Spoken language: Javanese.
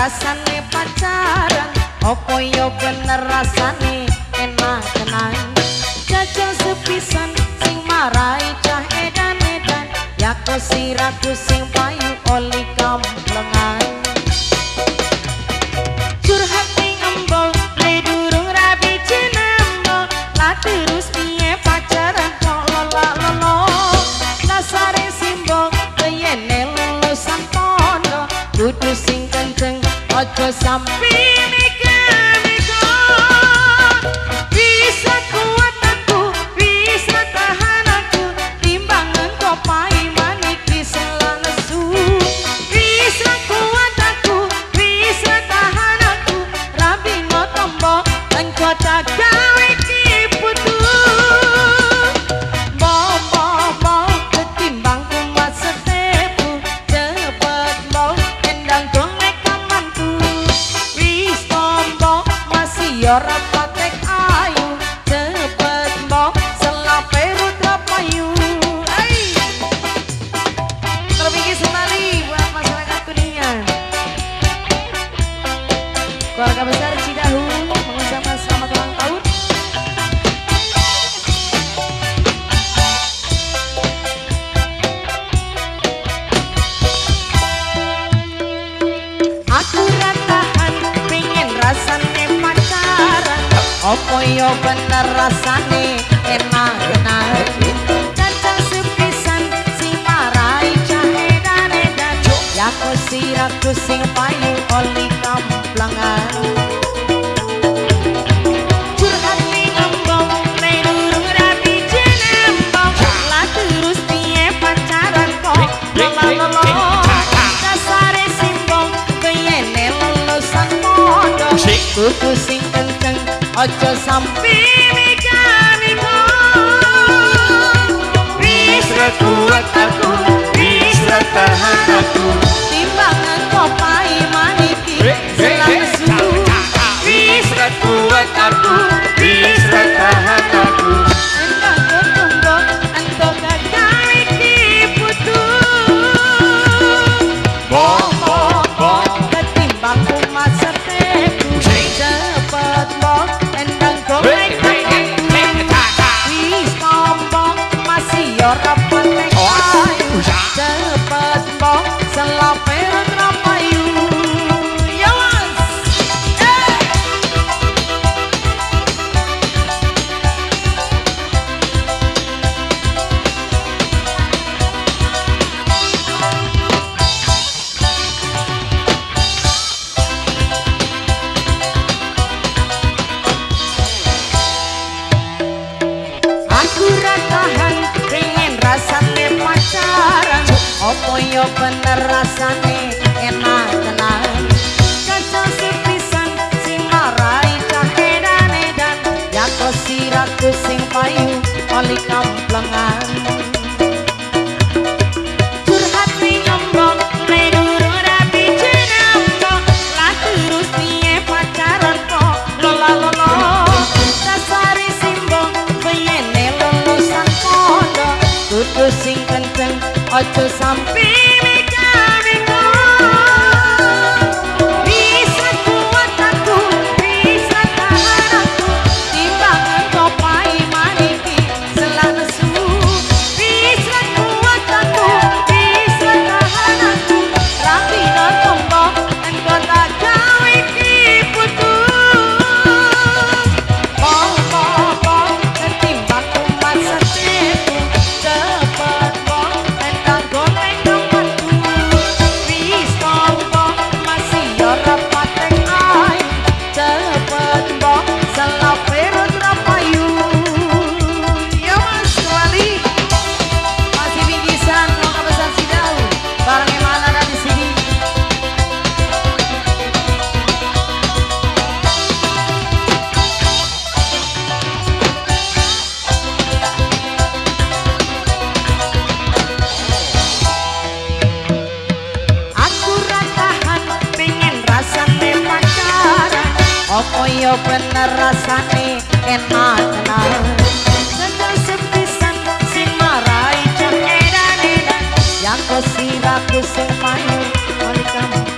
rasane pacaran, opo yo bener rasane enak tenan. Jajal sepisan sing marai cah edan-edan, ya kok siraku sing payu oli kamplengan. Curhat ning embol le durung rabi jenembol, lah terus piye pacaran kok lola-lolo. Dasare simbol kayene lulusan pondok, kudu sing kenceng ojo sampe mikir-mikir. Bisa kuat aku, bisa tahan aku, timbangan kok pai maniki sela nesu. Bisa kuat aku, bisa tahan aku, rabi no tombok dan kota gawe kiputu. Bom ketimbang kumat setepu, cepet bau endang golek kamanku. Wis tombok masih ora patek ayu, cepet bau selape rudra payu. Terpikir sekali buat masyarakat Kuningan, keluarga besar Cidahu mengucapkan selamat ulang tahun. Aku ratahan pengen rasane pacaran, opo yo bener rasane enak tenan. Jajal sepisan sing marai cah edan-edan, ya kok siraku sing payu oli kamplengan. Curhat ning embong le durung rabi jenembong, lah terus piye pacaran kok lola-lolo. Dasare simbol kayene lulusan pondok, kudu sing kenceng ojo sampe mikir-mikir. Bisa kuat aku, bisa tahan aku, timbangan kok pai maniki sela nesu. Bisa kuat aku, bisa tahan aku, endang tombok entok gawe kiputu. Ketimbang kumat setepu, cepet bok endang golek kamanku. Wis tombok masih ora patek ayu, cepet bok selape rudra payu. Ya mas, aku ratahan pengen rasane pacaran, opo yo bener rasane enak tenan. Jajal sepisan sing marai cah edan-edan, ya kok siraku sing payu oli kamplengan. Curhat ning embong le durung rabi jenembong, lah terus piye pacaran kok lola-lolo. Dasare simbol kayene lulusan pondok, kudu sing kenceng ojo sampe mikir-mikir. Bisa kuat aku, bisa tahan aku, timbangan kok pai maniki sela nesu. Bisa kuat aku, bisa tahan aku, rapi no tombok dan kota gawe kiputu. Bom ketimbang kumat setepu, cepet bom endang golek kamanku. Wis tombok masih ora patek ayu, cepet bom selape rudra payu. Ya mas, kembali masih bingkisan keluarga besar Cidahu bareng Emana dari sini. Aku ratahan pengen rasane pacaran, opo yo bener rasane enak tenan. Jajal sepisan sing marai cah edan-edan, yang kok siraku sing payu oli kamplengan.